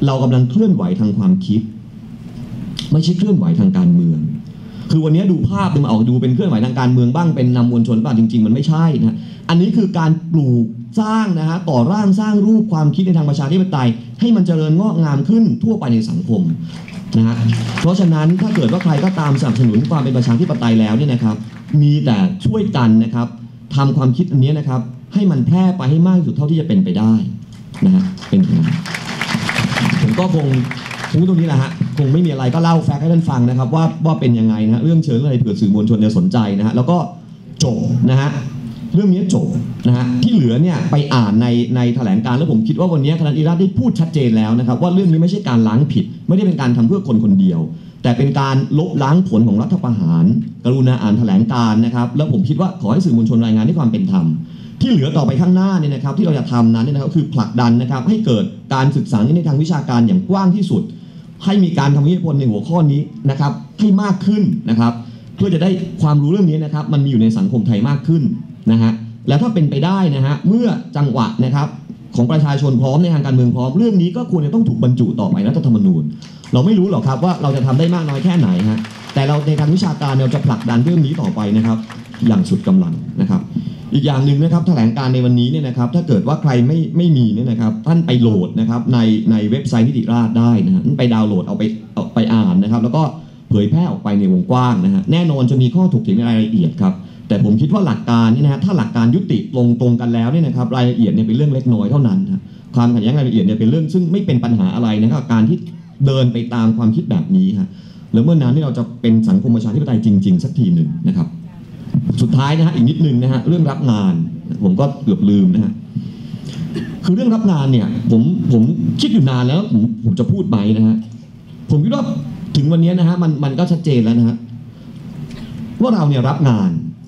เรากำลังเคลื่อนไหวทางความคิดไม่ใช่เคลื่อนไหวทางการเมืองคือวันนี้ดูภาพมันออกดูเป็นเคลื่อนไหวทางการเมืองบ้างเป็นนำมวลชนบ้างจริงๆมันไม่ใช่นะอันนี้คือการปลูกสร้างนะฮะต่อร่างสร้างรูปความคิดในทางประชาธิปไตยให้มันเจริญงอกงามขึ้นทั่วไปในสังคมนะฮะเพราะฉะนั้นถ้าเกิดว่าใครก็ตามสนับสนุนความเป็นประชาธิปไตยแล้วเนี่ยนะครับมีแต่ช่วยกันนะครับทำความคิดอันนี้นะครับให้มันแพร่ไปให้มากที่สุดเท่าที่จะเป็นไปได้นะฮะเป็นอย่างนั้นผมก็คงตรงนี้แหละฮะคงไม่มีอะไรก็เล่าแฟกต์ให้ท่านฟังนะครับว่าเป็นยังไงนะเรื่องเชิงอะไรเผื่อสื่อมวลชนจะสนใจนะฮะแล้วก็จบนะฮะเรื่องนี้จบนะฮะที่เหลือเนี่ยไปอ่านในแถลงการณ์แล้วผมคิดว่าวันนี้คณะอิรัตได้พูดชัดเจนแล้วนะครับว่าเรื่องนี้ไม่ใช่การล้างผิดไม่ได้เป็นการทำเพื่อคนคนเดียวแต่เป็นการลบล้างผลของรัฐประหารกรุณาอ่านแถลงการณ์นะครับแล้วผมคิดว่าขอให้สื่อมวลชนรายงานด้วยความเป็นธรรมที่เหลือต่อไปข้างหน้าเนี่ยนะครับที่เราจะทำนั้นเนี่ยนะครับคือผลักดันนะครับให้เกิดการศึกษาในทางวิชาการอย่างกว้างที่สุดให้มีการทำวิจัยผลในหัวข้อนี้นะครับให้มากขึ้นนะครับเพื่อจะได้ความรู้เรื่องนี้นะครับมันมีอยู่ในสังคมไทยมากขึ้นนะฮะแล้วถ้าเป็นไปได้นะฮะเมื่อจังหวะนะครับของประชาชนพร้อมในทางการเมืองพร้อมเรื่องนี้ก็ควรจะต้องถูกบรรจุต่อไปรัฐธรรมนูญเราไม่รู้หรอกครับว่าเราจะทำได้มากน้อยแค่ไหนฮะแต่เราในทางวิชาการเราจะผลักดันเรื่องนี้ต่อไปนะครับอย่างสุดกำลังนะครับอีกอย่างหนึ่งนะครับแถลงการในวันนี้เนี่ยนะครับถ้าเกิดว่าใครไม่มีเนี่ยนะครับท่านไปโหลดนะครับในเว็บไซต์นิติราษฎร์ได้นะฮะไปดาวน์โหลดเอาไปอ่านนะครับแล้วก็เผยแพร่ออกไปในวงกว้างนะฮะแน่นอนจะมีข้อถกเถียงในรายละเอียดครับแต่ผมคิดว่าหลักการนี่นะฮะถ้าหลักการยุติลงตรงกันแล้วเนี่ยนะครับรายละเอียดเนี่ยเป็นเรื่องเล็กน้อยเท่านั้นครับความขัดแย้งรายละเอียดเนี่ยเป็นเรื่องซึ่งไม่เป็นปัญหาอะไรนะครับการที่เดินไปตามความคิดแบบนี้ฮะแล้วเมื่อนั้นที่เราจะเป็นสังคมประชาธิปไตยจริงๆสักทีหนึ่งนะครับสุดท้ายนะฮะอีกนิดนึงนะฮะเรื่องรับงานผมก็เกือบลืมนะฮะคือเรื่องรับงานเนี่ยผมคิดอยู่นานแล้วผมจะพูดไหมนะฮะผมคิดว่าถึงวันนี้นะฮะมันก็ชัดเจนแล้วนะฮะว่าเราเนี่ยรับงาน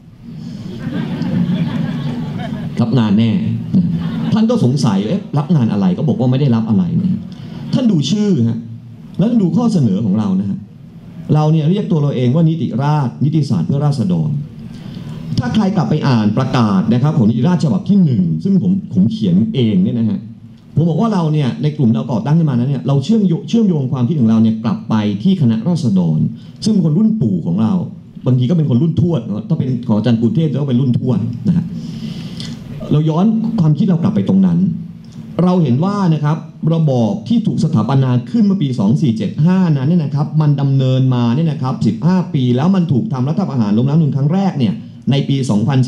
แน่ท่านก็สงสัยรับงานอะไรก็บอกว่าไม่ได้รับอะไรนะท่านดูชื่อฮะแล้วดูข้อเสนอของเรานะฮะเราเนี่ยเรียกตัวเราเองว่านิติราษฎร์นิติศาสตร์เพื่อราษฎรถ้าใครกลับไปอ่านประกาศนะครับของนิติราษฎร์ฉบับที่1ซึ่งผมเขียนเองเนี่ยนะฮะผมบอกว่าเราเนี่ยในกลุ่มเราก่อตั้งขึ้นมานั้นเนี่ยเราเชื่อมโยงความคิดของเราเนี่ยกลับไปที่คณะราษฎรซึ่งเป็นคนรุ่นปู่ของเราบางทีก็เป็นคนรุ่นทวดถ้าเป็นของอาจารย์ปูเทพก็เป็นรุ่นทวดนะฮะเราย้อนความคิดเรากลับไปตรงนั้นเราเห็นว่านะครับระบอบที่ถูกสถาปนาขึ้นเมื่อปี2475นั้นเนี่ยนะครับมันดำเนินมาเนี่ยนะครับ15ปีแล้วมันถูกทำรัฐประหารล้มล้างครั้งแรกเนี่ยในปี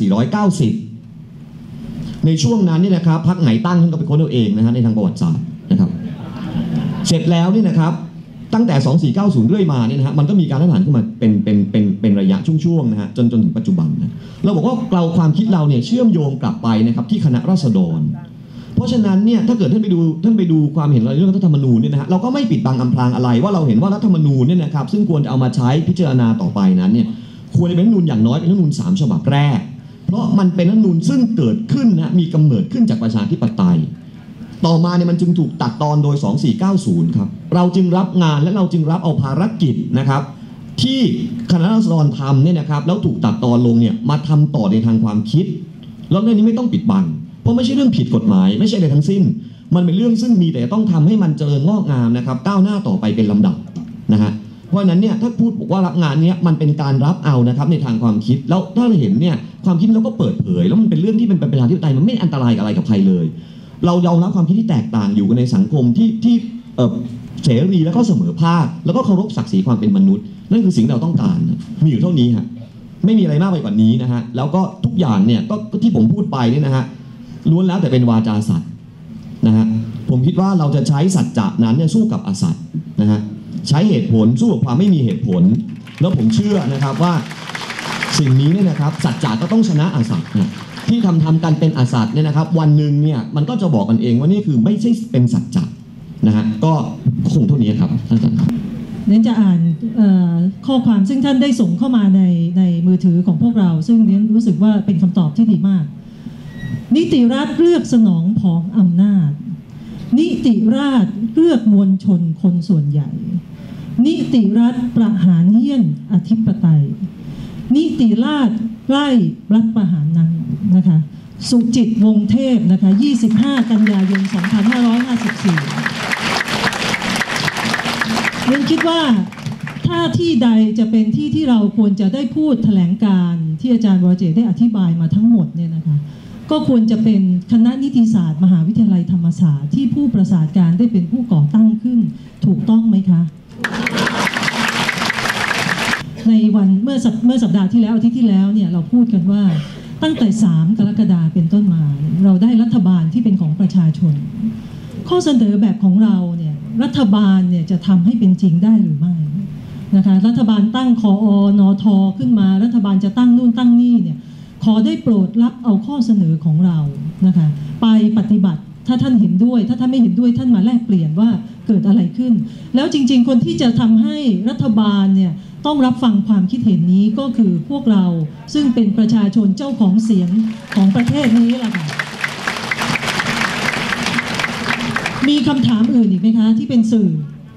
2490ในช่วงนั้นนี่นะครับพรรคไหนตั้งท่านก็ไปค้นเอาเองนะฮะในทางประวัติศาสตร์นะครับเสร็จแล้วนี่นะครับตั้งแต่2490เรื่อยมาเนี่ยนะฮะมันก็มีการรัฐประหารขึ้นมาเป็นระยะช่วงๆนะฮะจนถึงปัจจุบันนะเราบอกว่าเราความคิดเราเนี่ยเชื่อมโยงกลับไปนะครับที่คณะราษฎรเพราะฉะนั้นเนี่ยถ้าเกิดท่านไปดูความเห็นเราเรื่องรัฐธรรมนูญเนี่ยนะฮะเราก็ไม่ปิดบังอำพรางอะไรว่าเราเห็นว่ารัฐธรรมนูญเนี่ยนะครับซึ่งควรจะเอามาใช้พิจารณาต่อไปนั้นเนี่ยควรจะเป็นรัฐธรรมนูญอย่างน้อยเป็นรัฐธรรมนูญ3ฉบับแรกเพราะมันเป็นรัฐธรรมนูญซึ่งเกิดขึ้นนะมีกำเนิดขึ้นจากประชาธิปไตยต่อมาเนี่ยมันจึงถูกตัดตอนโดย2490ครับเราจึงรับงานและเราจึงรับเอาภารกิจนะครับที่คณะราษฎรทำเนี่ยนะครับแล้วถูกตัดตอนลงเนี่ยมาทำต่อในทางความคิดแล้วเรื่องนี้ไม่ต้องปิดบังเพราะไม่ใช่เรื่องผิดกฎหมายไม่ใช่อะไรทั้งสิ้นมันเป็นเรื่องซึ่งมีแต่ต้องทำให้มันเจริญงอกงามนะครับก้าวหน้าต่อไปเป็นลำดับนะฮะเพราะฉะนั้นเนี่ยถ้าพูดบอกว่ารับงานเนี้ยมันเป็นการรับเอานะครับในทางความคิดแล้วถ้าเราเห็นเนี่ยความคิดเราก็เปิดเผยแล้วมันเป็นเรื่องที่เป็นประชาธิปไตยมันไม่อันตรายอะไรกับใครเลยเรายอมรับความคิดที่แตกต่างอยู่ในสังคมที่เสรีแล้วก็เสมอภาคแล้วก็เคารพศักดิ์ศรีความเป็นมนุษย์นั่นคือสิ่งที่เราต้องการมีอยู่เท่านี้ฮะไม่มีอะไรมากไปกว่านี้นะฮะแล้วก็ทุกอย่างเนี่ยก็ที่ผมพูดไปเนี่ยนะฮะล้วนแล้วแต่เป็นวาจาสัตย์นะฮะผมคิดว่าเราจะใช้สัจจะนั้นเนี่ยสู้กับอสัตย์นะฮะใช้เหตุผลสู้กับความไม่มีเหตุผลแล้วผมเชื่อนะครับว่าสิ่งนี้เนี่ยนะครับสัจจะก็ต้องชนะอสัตย์ที่ทำกันเป็นอสัตย์เนี่ยนะครับวันหนึ่งเนี่ยมันก็จะบอกกันเองว่านี่คือไม่ใช่เป็นสัจจะนะฮะก็คงเท่านี้ครับท่านอาจารย์นั้นจะอ่านข้อความซึ่งท่านได้ส่งเข้ามาในมือถือของพวกเราซึ่งเรียนรู้สึกว่าเป็นคำตอบที่ดีมากนิติรัฐเลือกสนองผองอำนาจนิติราษฎร์เลือกมวลชนคนส่วนใหญ่นิติรัฐประหารเหี้ยนอธิปไตยนิติราษฎร์ไล่รัฐประหารนั้นนะคะสุจิตวงศ์เทพนะคะ25 กันยายน 2554 เรียนคิดว่าถ้าที่ใดจะเป็นที่ที่เราควรจะได้พูดแถลงการณ์ที่อาจารย์วรเจตน์ได้อธิบายมาทั้งหมดเนี่ยนะคะก็ควรจะเป็นคณะนิติศาสตร์มหาวิทยาลัยธรรมศาสตร์ที่ผู้ประสานการได้เป็นผู้ก่อตั้งขึ้นถูกต้องไหมคะในวันเมื่อสัปดาห์ที่แล้วอาทิตย์ที่แล้วเนี่ยเราพูดกันว่าตั้งแต่3 กรกฎาคมเป็นต้นมาเราได้รัฐบาลที่เป็นของประชาชนข้อเสนอแบบของเราเนี่ยรัฐบาลเนี่ยจะทำให้เป็นจริงได้หรือไม่นะคะรัฐบาลตั้งคอนทขึ้นมารัฐบาลจะตั้งนู่นตั้งนี่เนี่ยขอได้โปรดรับเอาข้อเสนอของเรานะคะไปปฏิบัติถ้าท่านเห็นด้วยถ้าท่านไม่เห็นด้วยท่านมาแลกเปลี่ยนว่าเกิดอะไรขึ้นแล้วจริงๆคนที่จะทำให้รัฐบาลเนี่ยต้องรับฟังความคิดเห็นนี้ก็คือพวกเราซึ่งเป็นประชาชนเจ้าของเสียงของประเทศนี้แหละค่ะมีคำถามอื่นอีกไหมคะที่เป็นสื่อ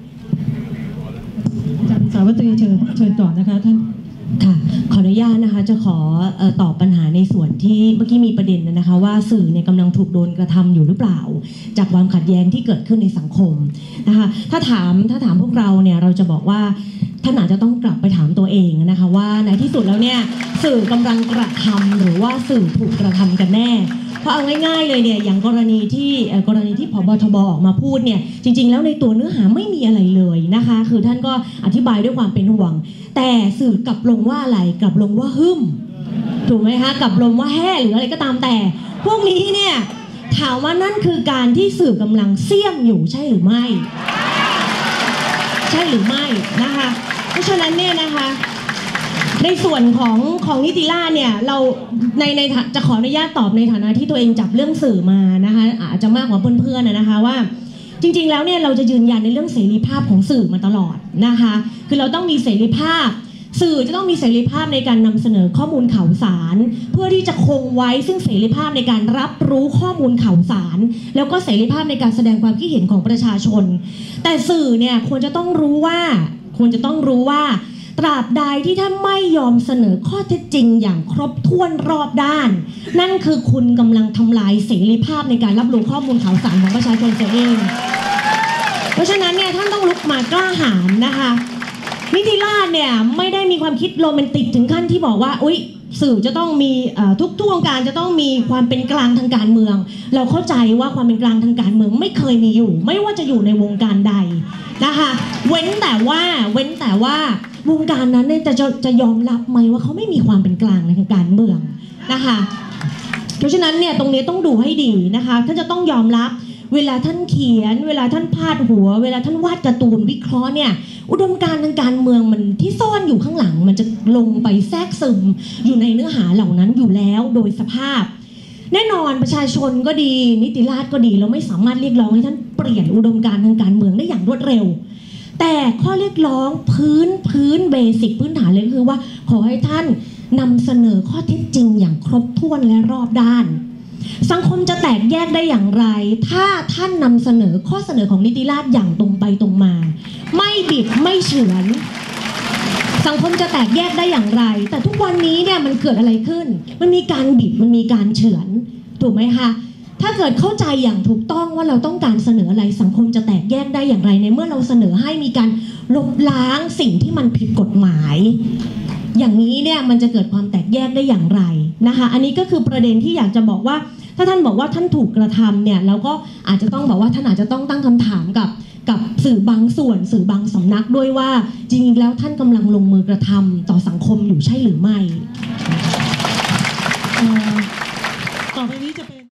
อาจารย์สาวัตรีเชิญก่อนนะคะท่านค่ะขออนุญาตนะคะจะขอตอบปัญหาในส่วนที่เมื่อกี้มีประเด็นนะคะว่าสื่อเนี่ยกำลังถูกโดนกระทำอยู่หรือเปล่าจากความขัดแย้งที่เกิดขึ้นในสังคมนะคะถ้าถามพวกเราเนี่ยเราจะบอกว่าท่านอาจจะต้องกลับไปถามตัวเองนะคะว่าในที่สุดแล้วเนี่ยสื่อกำลังกระทำหรือว่าสื่อถูกกระทำกันแน่เพราะเอาง่ายๆเลยเนี่ยอย่างกรณีที่ผบ.ทบ.ออกมาพูดเนี่ยจริงๆแล้วในตัวเนื้อหาไม่มีอะไรเลยนะคะคือท่านก็อธิบายด้วยความเป็นห่วงแต่สื่อกลับลงว่าอะไรกลับลงว่าหึ่มถูกไหมคะกลับลงว่าแห่หรืออะไรก็ตามแต่พวกนี้เนี่ยถามว่านั่นคือการที่สื่อกำลังเสี่ยมอยู่ใช่หรือไม่ใช่หรือไม่นะคะเพราะฉะนั้นเนี่ยนะคะในส่วนของนิติราษฎร์เนี่ยเราในจะขออนุญาตตอบในฐานะที่ตัวเองจับเรื่องสื่อมานะคะอาจจะมากกว่าเพื่อนๆนะคะว่าจริงๆแล้วเนี่ยเราจะยืนยันในเรื่องเสรีภาพของสื่อมาตลอดนะคะคือเราต้องมีเสรีภาพสื่อจะต้องมีเสรีภาพในการนำเสนอข้อมูลข่าวสารเพื่อที่จะคงไว้ซึ่งเสรีภาพในการรับรู้ข้อมูลข่าวสารแล้วก็เสรีภาพในการแสดงความคิดเห็นของประชาชนแต่สื่อเนี่ยควรจะต้องรู้ว่าตราบใดที่ท่านไม่ยอมเสนอข้อเท็จจริงอย่างครบถ้วนรอบด้านนั่นคือคุณกำลังทำลายเสรีภาพในการรับรู้ข้อมูลข่าวสารของประชาชนเสียเองเพราะฉะนั้นเนี่ยท่านต้องลุกมากล้าหาญนะคะนิติราษฎร์เนี่ยไม่ได้มีความคิดโรแมนติกถึงขั้นที่บอกว่าอุ๊ยสื่อจะต้องมีทุกวงการจะต้องมีความเป็นกลางทางการเมืองเราเข้าใจว่าความเป็นกลางทางการเมืองไม่เคยมีอยู่ไม่ว่าจะอยู่ในวงการใดนะคะเว้นแต่ว่าวงการนั้นเนี่ยจะยอมรับไหมว่าเขาไม่มีความเป็นกลางในทางการเมืองนะคะเพราะฉะนั้นเนี่ยตรงนี้ต้องดูให้ดีนะคะท่านจะต้องยอมรับเวลาท่านเขียนเวลาท่านพาดหัวเวลาท่านวาดการ์ตูนวิเคราะห์เนี่ยอุดมการณ์ทางการเมืองมันที่ซ่อนอยู่ข้างหลังมันจะลงไปแทรกซึมอยู่ในเนื้อหาเหล่านั้นอยู่แล้วโดยสภาพแน่นอนประชาชนก็ดีนิติราษฎร์ก็ดีเราไม่สามารถเรียกร้องให้ท่านเปลี่ยนอุดมการณ์ทางการเมืองได้อย่างรวดเร็วแต่ข้อเรียกร้องพื้นเบสิกพื้นฐานเลยคือว่าขอให้ท่านนำเสนอข้อเท็จจริงอย่างครบถ้วนและรอบด้านสังคมจะแตกแยกได้อย่างไรถ้าท่านนำเสนอข้อเสนอของนิติราษฎร์อย่างตรงไปตรงมาไม่บิดไม่เฉือนสังคมจะแตกแยกได้อย่างไรแต่ทุกวันนี้เนี่ยมันเกิดอะไรขึ้นมันมีการบิดมันมีการเฉือนถูกไหมคะถ้าเกิดเข้าใจอย่างถูกต้องว่าเราต้องการเสนออะไรสังคมจะแตกแยกได้อย่างไรในเมื่อเราเสนอให้มีการลบล้างสิ่งที่มันผิดกฎหมายอย่างนี้เนี่ยมันจะเกิดความแตกแยกได้อย่างไรนะคะอันนี้ก็คือประเด็นที่อยากจะบอกว่าถ้าท่านบอกว่าท่านถูกกระทำเนี่ยเราก็อาจจะต้องบอกว่าท่านอาจจะต้องตั้งคำถามกับสื่อบางส่วนสื่อบางสำนักด้วยว่าจริงๆแล้วท่านกำลังลงมือกระทำต่อสังคมอยู่ใช่หรือไม่